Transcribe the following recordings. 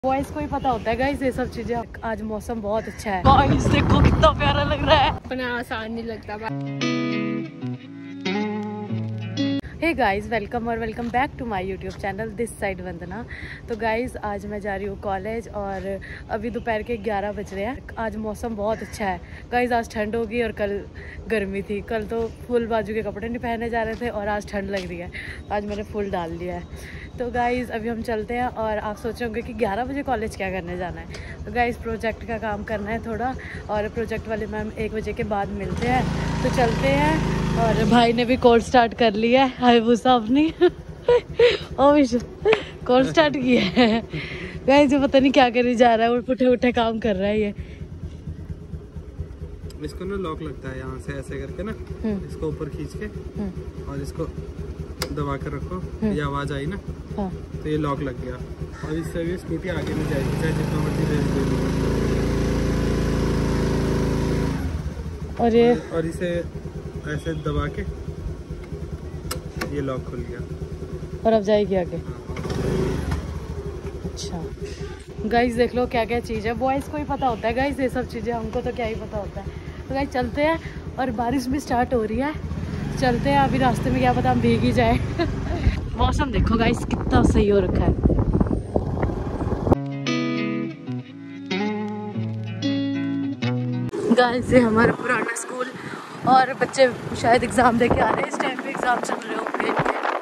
Boys को ही पता होता है गाइस ये सब चीजें। आज मौसम बहुत अच्छा है गाइस, देखो कितना प्यारा लग रहा है। अपना आसान नहीं लगता। हे गाइस, वेलकम और welcome back to my YouTube channel this side Vandana. तो गाइस आज मैं जा रही हूँ कॉलेज और अभी दोपहर के 11 बज रहे हैं। आज मौसम बहुत अच्छा है गाइस, आज ठंड होगी और कल गर्मी थी। कल तो फुल बाजू के कपड़े नहीं पहने जा रहे थे और आज ठंड लग रही है। आज मैंने फुल डाल लिया है। तो गाइस अभी हम चलते हैं और आप सोच रहे होंगे कि 11 बजे कॉलेज क्या करने जाना है। तो गाइस प्रोजेक्ट का काम करना है थोड़ा, और प्रोजेक्ट वाले मैम 1 बजे के बाद मिलते हैं। तो चलते हैं। और भाई ने भी कोर्स स्टार्ट कर लिया है, हाईबूसा अपनी कोर्स स्टार्ट किया है गाइस। ये पता नहीं क्या करने जा रहा है, और उठे उठे काम कर रहा है ये। इसको ना लॉक लगता है यहाँ से ऐसे करके ना, इसको ऊपर खींच के और इसको दबा कर रखो, ये आवाज आई ना तो ये लॉक लग गया। और इससे भी स्कूटी आगे नहीं जाएगी चाहे जितना मर्जी रेस दे दो। और इसे ऐसे दबा के ये लॉक खुल गया और अब जाएगी आगे। अच्छा गाइस देख लो क्या क्या चीज़ है, बॉयज़ को ही पता होता है गाइस ये सब चीज़ें, हमको तो क्या ही पता होता है। तो गाइस चलते हैं। और बारिश भी स्टार्ट हो रही है, चलते हैं। अभी रास्ते में क्या पता हम भीग ही जाए मौसम देखो गाइस कितना सही हो रखा है। गाइस ये हमारा पुराना स्कूल, और बच्चे शायद एग्जाम दे के आ रहे हैं। इस टाइम पे एग्जाम चल रहे होंगे।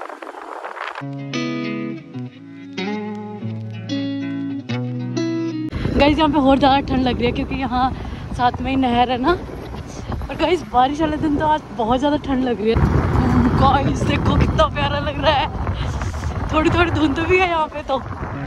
गाइस यहाँ पे और ज़्यादा ठंड लग रही है क्योंकि यहाँ साथ में ही नहर है ना। और गाइस बारिश वाले दिन तो आज बहुत ज़्यादा ठंड लग रही है। गाइस देखो कितना प्यारा लग रहा है। थोड़ी थोड़ी धुंध भी है यहाँ पे तो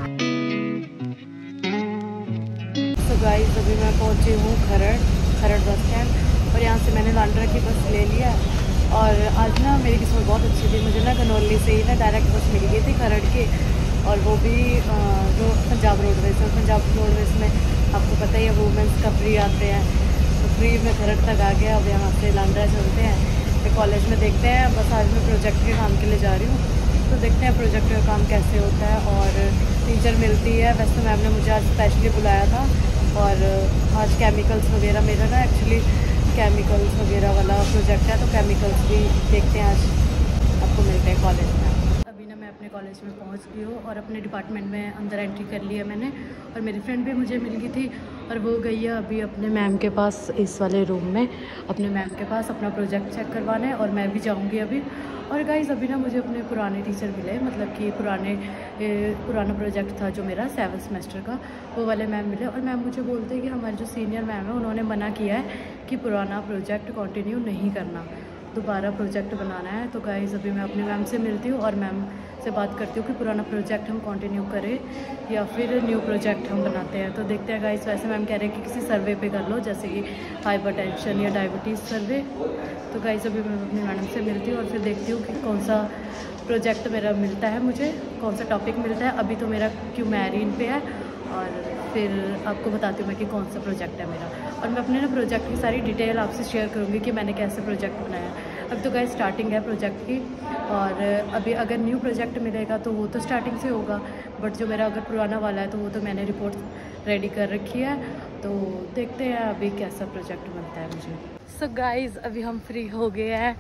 गाइस अभी मैं पहुँची हूँ खरड़ बस स्टैंड, और यहाँ से मैंने लांड्रा की बस ले लिया। और आज ना मेरी किस्मत बहुत अच्छी थी, मुझे ना गनौली से ही ना डायरेक्ट बस मिल गई थी खरड़ की, और वो भी जो पंजाब रोडवेज है। पंजाब रोडवेज में आपको पता ही है वुमेंस का फ्री आते हैं, तो फ्री में खरड़ तक आ गया। अब यहाँ से लांड्रा चलते हैं, फिर कॉलेज में देखते हैं। बस आज मैं प्रोजेक्ट के काम के लिए जा रही हूँ, तो देखते हैं प्रोजेक्ट का काम कैसे होता है। और टीचर मिलती है, वैसे मैम ने मुझे आज स्पेशली बुलाया था। और आज केमिकल्स वगैरह मेरा ना एक्चुअली केमिकल्स वगैरह वाला प्रोजेक्ट है, तो केमिकल्स भी देखते हैं। आज आपको मिलते हैं कॉलेज में। अभी ना मैं अपने कॉलेज में पहुंच गई हूँ और अपने डिपार्टमेंट में अंदर एंट्री कर ली है मैंने। और मेरी फ्रेंड भी मुझे मिल गई थी, और वो गई है अभी अपने मैम के पास, इस वाले रूम में अपने मैम के पास अपना प्रोजेक्ट चेक करवाने। और मैं भी जाऊँगी अभी। और गाइस अभी ना मुझे अपने पुराने टीचर मिले, मतलब कि पुराना प्रोजेक्ट था जो मेरा 7th सेमेस्टर का, वो वाले मैम मिले। और मैम मुझे बोलते हैं कि हमारे जो सीनियर मैम है उन्होंने मना किया है कि पुराना प्रोजेक्ट कंटिन्यू नहीं करना, दोबारा प्रोजेक्ट बनाना है। तो गाइस अभी मैं अपने मैम से मिलती हूँ और मैम से बात करती हूँ कि पुराना प्रोजेक्ट हम कंटिन्यू करें या फिर न्यू प्रोजेक्ट हम बनाते हैं। तो देखते हैं गाइस। वैसे मैम कह रहे हैं कि किसी सर्वे पे कर लो, जैसे कि हाइपरटेंशन या डायबिटीज़ सर्वे। तो गाइस अभी मैं अपनी मैडम से मिलती हूँ और फिर देखती हूँ कि कौन सा प्रोजेक्ट मेरा मिलता है, मुझे कौन सा टॉपिक मिलता है। अभी तो मेरा क्यूमेरिन पे है, और फिर आपको बताती हूँ मैं कि कौन सा प्रोजेक्ट है मेरा। और मैं अपने ना प्रोजेक्ट की सारी डिटेल आपसे शेयर करूँगी कि मैंने कैसे प्रोजेक्ट बनाया है। अब तो गाइस स्टार्टिंग है प्रोजेक्ट की, और अभी अगर न्यू प्रोजेक्ट मिलेगा तो वो तो स्टार्टिंग से होगा, बट जो मेरा अगर पुराना वाला है तो वो तो मैंने रिपोर्ट रेडी कर रखी है। तो देखते हैं अभी कैसा प्रोजेक्ट बनता है मुझे। सो गाइस अभी हम फ्री हो गए हैं,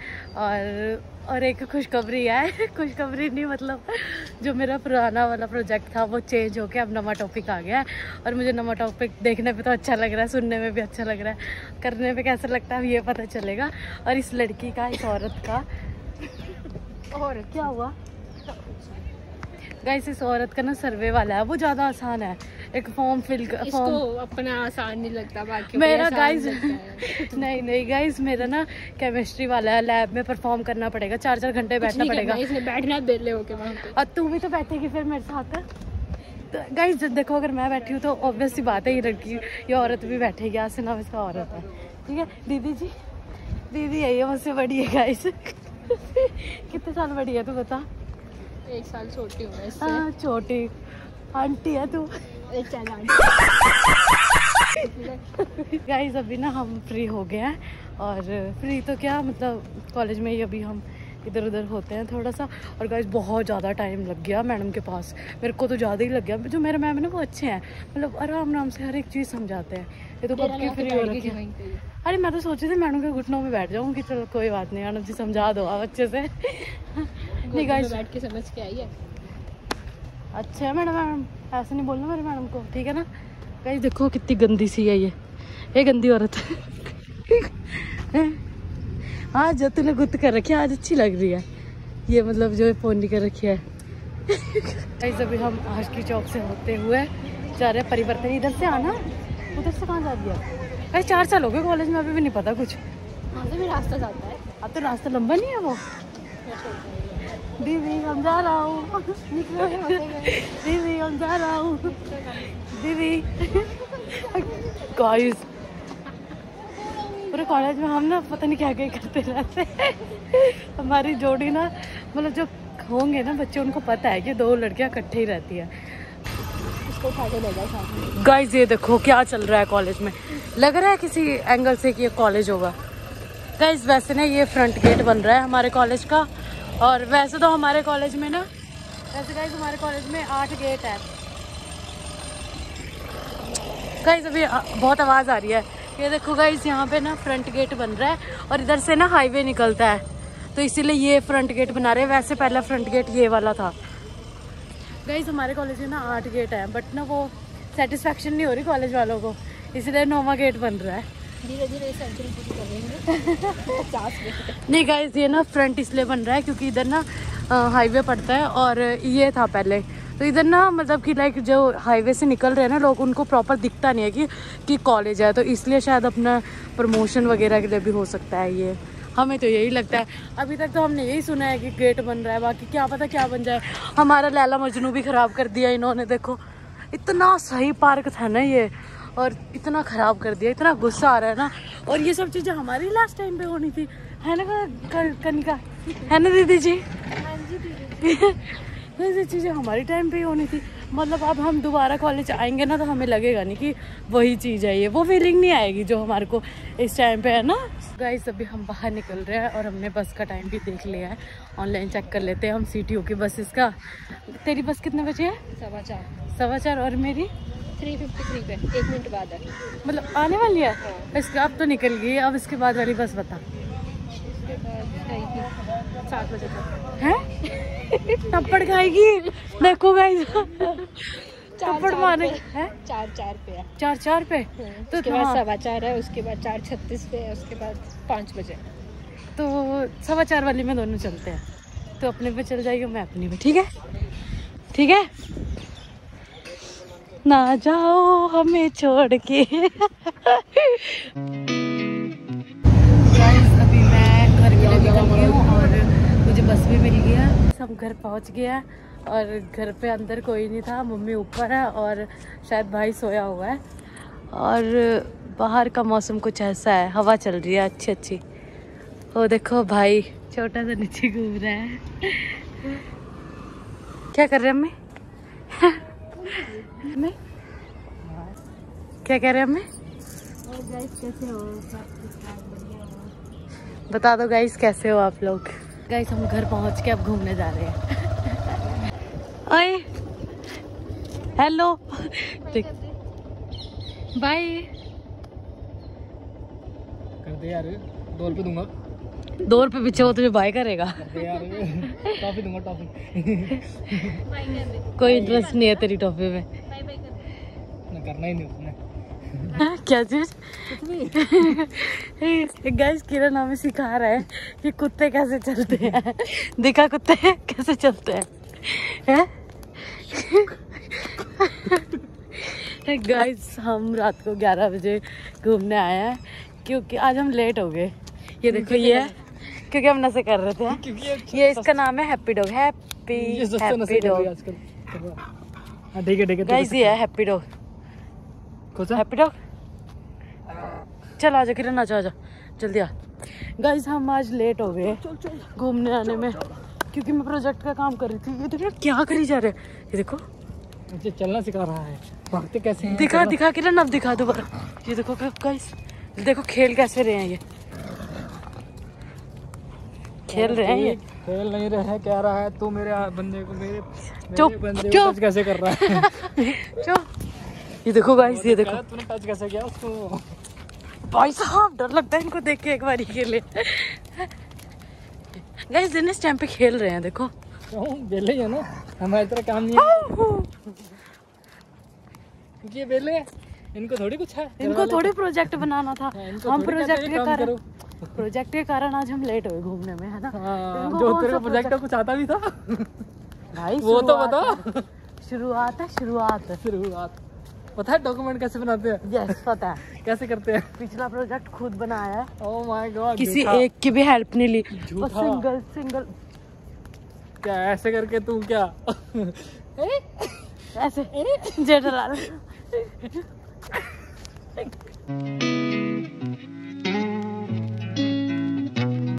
और एक खुशखबरी है खुशखबरी नहीं, मतलब जो मेरा पुराना वाला प्रोजेक्ट था वो चेंज होके अब नवा टॉपिक आ गया है। और मुझे नवा टॉपिक देखने पे तो अच्छा लग रहा है, सुनने में भी अच्छा लग रहा है, करने पे कैसा लगता है ये पता चलेगा। और इस लड़की का, इस औरत का और क्या हुआ गाइस, इस औरत का ना सर्वे वाला है, वो ज़्यादा आसान है। एक फॉर्म फिल कर, इसको अपना आसान नहीं लगता, बाकी मेरा गाइस नहीं गाइस, मेरा ना केमिस्ट्री वाला है, लैब में परफॉर्म करना पड़ेगा, 4 घंटे बैठना पड़ेगा। इसने बैठना बेले होके वहाँ पे। और तू भी तो बैठेगी फिर मेरे साथ। तो गाइस देखो अगर मैं बैठी हूँ तो ऑब्वियस सी बात है ये लड़की, ये औरत भी बैठेगी। आज से नाम इसका औरत है, ठीक है। दीदी जी, दीदी है ये, मुझसे बड़ी है गाइस कितने साल बड़ी है तू बता? 1 साल छोटी हूँ इससे। हाँ छोटी आंटी है तू। गाइस अभी ना हम फ्री हो गए हैं, और फ्री तो क्या मतलब कॉलेज में ही अभी हम इधर उधर होते हैं थोड़ा सा। और गाइस बहुत ज़्यादा टाइम लग गया मैडम के पास, मेरे को तो ज़्यादा ही लग गया। जो मेरे मैम है ना वो अच्छे हैं, मतलब आराम आराम से हर एक चीज़ समझाते हैं। ये तो कब की फ्री हो रखी है। अरे मैं तो सोची थी मैडम के घुटनों में बैठ जाऊँ कि चलो कोई बात नहीं मैडम जी समझा दो आप अच्छे से। नहीं गाइस बैठ के समझ के आई है। अच्छा है मैडम, ऐसे नहीं बोलना मेरे मैडम को, ठीक है ना। गाइस देखो कितनी गंदी सी है ये गंदी औरत है। आज जो तूने गुत्त कर रखी है आज अच्छी लग रही है, ये मतलब जो पोनी कर रखी है। गाइस अभी हम आशकी चौक से होते हुए जा रहे हैं परिवर्तन। इधर से आना, उधर से कहाँ जा दिया। गाइस 4 साल हो गए कॉलेज में, अभी भी नहीं पता कुछ। वहाँ से भी रास्ता जाता है। अब तो रास्ता लंबा नहीं है वो। दीदी हम जा रहा हूँ, दीदी हम जा रहा हूँ, दीदी। गाइस पूरे कॉलेज में हम ना पता नहीं क्या क्या करते रहते हैं। हमारी जोड़ी ना, मतलब जो होंगे ना बच्चे उनको पता है कि 2 लड़कियां इकट्ठे ही रहती है। उसको उठा के ले जाओ साथ में। गाइस ये देखो क्या चल रहा है कॉलेज में, लग रहा है किसी एंगल से कि ये कॉलेज होगा। गाइस वैसे ना ये फ्रंट गेट बन रहा है हमारे कॉलेज का, और वैसे तो हमारे कॉलेज में ना, वैसे गाइस हमारे कॉलेज में 8 गेट है। गाइस अभी बहुत आवाज़ आ रही है। ये देखो गाइस यहाँ पे ना फ्रंट गेट बन रहा है और इधर से ना हाईवे निकलता है, तो इसीलिए ये फ्रंट गेट बना रहे हैं। वैसे पहला फ्रंट गेट ये वाला था। गाइस हमारे कॉलेज में ना 8 गेट है, बट ना वो सेटिस्फेक्शन नहीं हो रही कॉलेज वालों को, इसलिए 9वां गेट बन रहा है। धीरे धीरे सेंचुरी पूरी करेंगे। 50 गेट। नहीं गाइस ये ना फ्रंट इसलिए बन रहा है क्योंकि इधर ना हाईवे पड़ता है, और ये था पहले, तो इधर ना मतलब कि लाइक जो हाईवे से निकल रहे हैं ना लोग, उनको प्रॉपर दिखता नहीं है कि कॉलेज है, तो इसलिए शायद अपना प्रमोशन वगैरह के लिए भी हो सकता है ये। हमें तो यही लगता है। अभी तक तो हमने यही सुना है कि गेट बन रहा है, बाकी क्या पता क्या बन जाए। हमारा लैला मजनू भी ख़राब कर दिया इन्होंने। देखो इतना सही पार्क था ना ये, और इतना ख़राब कर दिया, इतना गुस्सा आ रहा है ना। और ये सब चीज़ें हमारी लास्ट टाइम पे होनी थी, है ना कनिका, है ना दीदी जी। हाँ जी दीदी। ये चीज़ें हमारी टाइम पे ही होनी थी। मतलब अब हम दोबारा कॉलेज आएंगे ना तो हमें लगेगा नहीं कि वही चीज़ है ये, वो फीलिंग नहीं आएगी जो हमारे को इस टाइम पे है ना। गाइस अभी हम बाहर निकल रहे हैं और हमने बस का टाइम भी देख लिया है, ऑनलाइन चेक कर लेते हैं हम CTO की बसेस का। तेरी बस कितने बजे है? 4:15। और मेरी 3:53 पे 1 मिनट बाद है, मतलब आने वाली है। इसके अब तो निकल गई, अब इसके बाद वाली बस बता। उसके बाद 7 बजे तक है। थप्पड़ खाएगी देखो गाइस, थप्पड़ मारे हैं। 4 पे है। 4 पे तो उसके बाद 4:15 है, उसके बाद 4:36 पे है, उसके बाद 5 बजे। तो 4:15 वाली में दोनों चलते हैं, तो अपने पे चल जाएगी, मैं अपनी पे। ठीक है ठीक है, ना जाओ हमें छोड़ के। गाइस अभी मैं घर के लिए निकल गई हूँ और मुझे बस भी मिल गया। हम घर पहुँच गया और घर पे अंदर कोई नहीं था, मम्मी ऊपर है और शायद भाई सोया हुआ है। और बाहर का मौसम कुछ ऐसा है, हवा चल रही है अच्छी अच्छी। वो देखो भाई छोटा सा नीचे घूम रहा है। क्या कर रहे हैं अम्मी? मैं क्या कह रहे हैं अम्मी? कैसे हो? बता दो गाइस कैसे हो आप लोग। गाइस हम घर पहुंच के अब घूमने जा रहे हैं। ओए हेलो बाय कर दे यार, 2 रुपये दूंगा। 2 रुपये पीछे वो तुझे बाय करेगा। यार टॉफी दूंगा, टॉफी। कोई इंटरेस्ट नहीं है तेरी टॉफी में। करना ही नहीं उसने। क्या चीज? गाइस किरण हमें सिखा रहा है कि कुत्ते कैसे चलते हैं। देखा कुत्ते कैसे चलते हैं? गाइस हम रात को 11 बजे घूमने आए हैं क्योंकि आज हम लेट हो गए। ये देखो ये है क्योंकि हम नशे कर रहे थे। ये इसका नाम है हैप्पी डॉग। Happy dog. ठीक है गाइस ये है हैप्पी डॉग। हैप्पी डॉग चल आजा किरण, आजा जल्दी आ। गाइस हम आज लेट हो गए घूमने आने में क्योंकि मैं प्रोजेक्ट का काम कर रही थी। ये देखो क्या करी जा रहे हैं, ये देखो मुझे चलना सिखा रहा है, भागते कैसे हैं। दिखा किरण, अब दिखा दो बार। ये देखो गाइस, देखो खेल कैसे रहे हैं, ये खेल रहे हैं ये। खेल नहीं रहे हैं, कह रहा है तू मेरे बंदे को मेरे बंदे को चुप टच कैसे कर रहा है। चुप। ये देखो गाइस, ये देखो तूने टच कैसे किया उसको। भाई साहब डर लगता है इनको देख के एक बारी के लिए। गाइस दिन इस टाइम पे खेल रहे हैं, देखो। क्यों बेले है ना, हमारी तरह काम नहीं है क्योंकि ये बेले हैं, इनको थोड़ी कुछ है, इनको थोड़ी प्रोजेक्ट बनाना था। हम प्रोजेक्ट के कारण आज हम लेट हुए घूमने में, है ना। जो तेरे प्रोजेक्ट का कुछ आता भी था भाई वो तो बता। शुरुआत पता है डॉक्यूमेंट कैसे बनाते हैं? यस पता है। कैसे करते हैं? पिछला प्रोजेक्ट खुद बनाया है। ओह माय गॉड, किसी एक की भी हेल्प नहीं ली, बस सिंगल क्या ऐसे करके तू क्या ऐसे जेठालाल